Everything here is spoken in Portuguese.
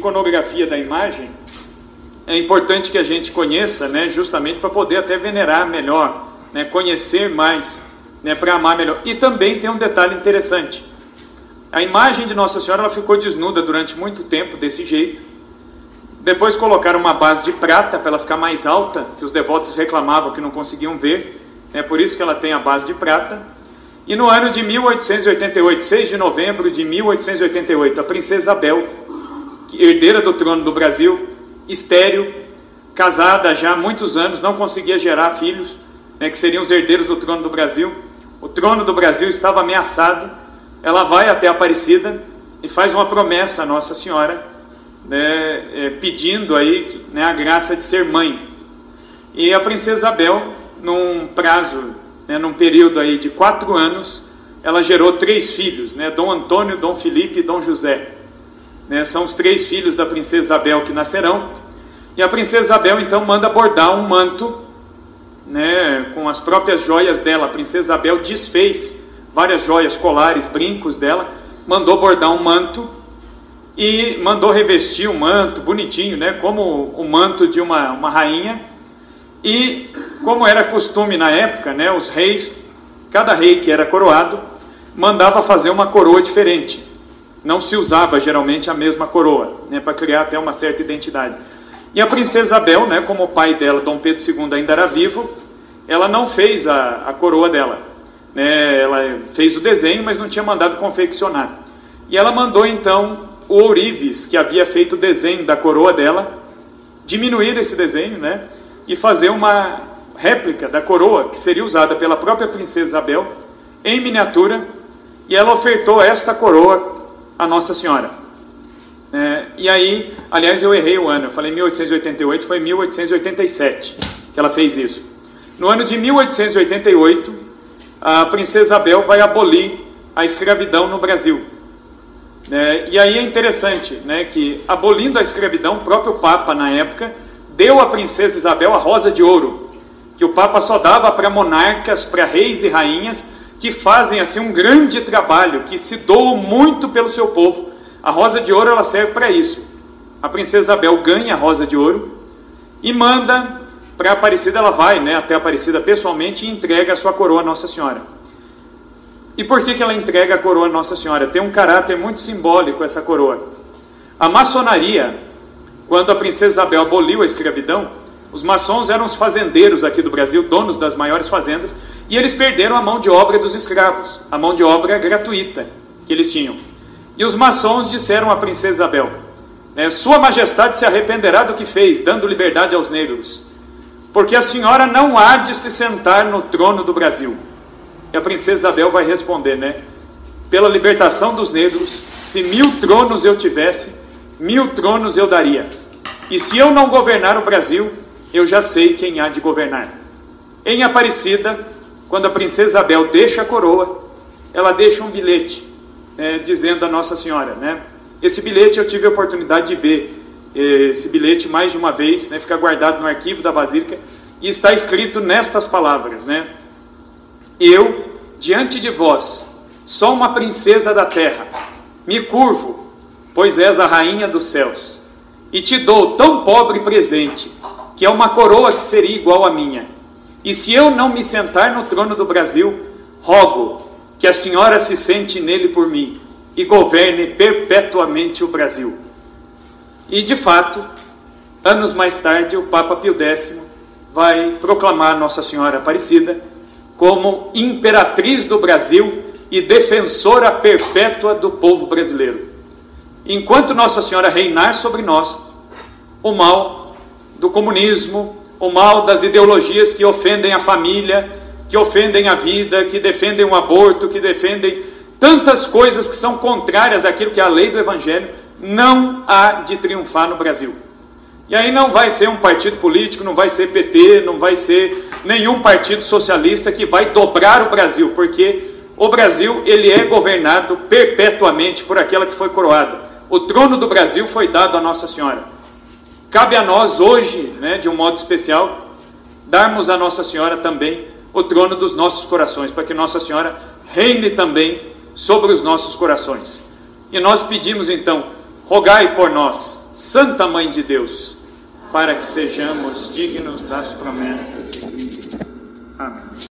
iconografia da imagem é importante que a gente conheça, né, justamente para poder até venerar melhor, né, conhecer mais, né, para amar melhor. E também tem um detalhe interessante. A imagem de Nossa Senhora ela ficou desnuda durante muito tempo desse jeito. Depois colocaram uma base de prata para ela ficar mais alta, que os devotos reclamavam que não conseguiam ver, né, por isso que ela tem a base de prata. E no ano de 1888, 6 de novembro de 1888, a princesa Isabel, herdeira do trono do Brasil, estéril, casada já há muitos anos, não conseguia gerar filhos, né, que seriam os herdeiros do trono do Brasil. O trono do Brasil estava ameaçado. Ela vai até Aparecida e faz uma promessa a Nossa Senhora, né, pedindo aí, né, a graça de ser mãe. E a princesa Isabel, num prazo, né, num período aí de 4 anos, ela gerou 3 filhos, né, Dom Antônio, Dom Felipe e Dom José. Né, são os 3 filhos da princesa Isabel que nascerão. E a princesa Isabel então manda bordar um manto, né, com as próprias joias dela. A princesa Isabel desfez várias joias, colares, brincos dela, mandou bordar um manto e mandou revestir um manto bonitinho, né, como o manto de uma rainha. E como era costume na época, né, os reis, cada rei que era coroado, mandava fazer uma coroa diferente. Não se usava geralmente a mesma coroa, né, para criar até uma certa identidade. E a princesa Isabel, né, como o pai dela, Dom Pedro II, ainda era vivo, ela não fez a coroa dela. Né, ela fez o desenho, mas não tinha mandado confeccionar. E ela mandou então o ourives, que havia feito o desenho da coroa dela, diminuir esse desenho, né, e fazer uma réplica da coroa, que seria usada pela própria princesa Isabel, em miniatura, e ela ofertou esta coroa a Nossa Senhora. E aí, aliás, eu errei o ano, eu falei 1888, foi 1887 que ela fez isso. No ano de 1888, a princesa Isabel vai abolir a escravidão no Brasil. E aí é interessante, né, que abolindo a escravidão, o próprio Papa, na época, deu à princesa Isabel a Rosa de Ouro, que o Papa só dava para monarcas, para reis e rainhas, que fazem assim um grande trabalho, que se doam muito pelo seu povo. A Rosa de Ouro ela serve para isso. A princesa Isabel ganha a Rosa de Ouro e manda para Aparecida, ela vai, né, até Aparecida pessoalmente e entrega a sua coroa a Nossa Senhora. E por que ela entrega a coroa a Nossa Senhora? Tem um caráter muito simbólico essa coroa. A maçonaria, quando a princesa Isabel aboliu a escravidão, os maçons eram os fazendeiros aqui do Brasil, donos das maiores fazendas, e eles perderam a mão de obra dos escravos, a mão de obra gratuita que eles tinham. E os maçons disseram à princesa Isabel, Sua Majestade se arrependerá do que fez, dando liberdade aos negros, porque a senhora não há de se sentar no trono do Brasil. E a princesa Isabel vai responder, pela libertação dos negros, se 1000 tronos eu tivesse, 1000 tronos eu daria. E se eu não governar o Brasil, eu já sei quem há de governar. Em Aparecida, quando a princesa Isabel deixa a coroa, ela deixa um bilhete, dizendo a Nossa Senhora, Esse bilhete eu tive a oportunidade de ver, esse bilhete mais de uma vez, fica guardado no arquivo da Basílica, e está escrito nestas palavras, Eu, diante de vós, sou uma princesa da terra, me curvo, pois és a rainha dos céus, e te dou tão pobre presente, que é uma coroa que seria igual à minha. E se eu não me sentar no trono do Brasil, rogo que a senhora se sente nele por mim, e governe perpetuamente o Brasil. E de fato, anos mais tarde, o Papa Pio X vai proclamar Nossa Senhora Aparecida como imperatriz do Brasil e defensora perpétua do povo brasileiro. Enquanto Nossa Senhora reinar sobre nós, o mal do comunismo, o mal das ideologias que ofendem a família, que ofendem a vida, que defendem o aborto, que defendem tantas coisas que são contrárias àquilo que é a lei do Evangelho, não há de triunfar no Brasil. E aí não vai ser um partido político, não vai ser PT, não vai ser nenhum partido socialista que vai dobrar o Brasil, porque o Brasil ele é governado perpetuamente por aquela que foi coroada. O trono do Brasil foi dado a Nossa Senhora. Cabe a nós hoje, de um modo especial, darmos a Nossa Senhora também o trono dos nossos corações, para que Nossa Senhora reine também sobre os nossos corações. E nós pedimos então, rogai por nós, Santa Mãe de Deus, para que sejamos dignos das promessas de Cristo. Amém.